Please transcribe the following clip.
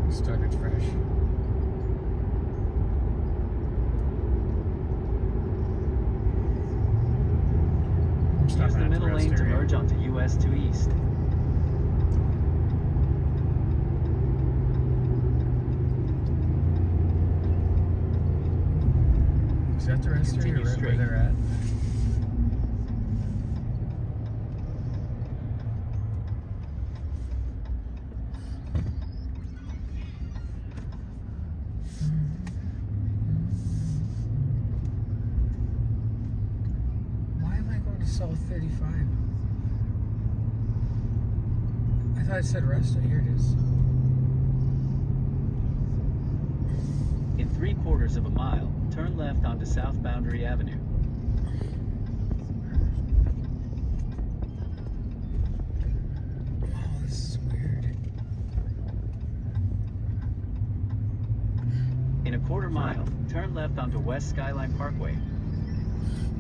Started fresh. Use the middle lane to merge onto US 2 East. Is that the rest area right where they're at? Why am I going to South 35? I thought it said rest. Here it is. In 3/4 of a mile, turn left onto South Boundary Avenue. Oh, this is weird. In a 1/4 mile, turn left onto West Skyline Parkway.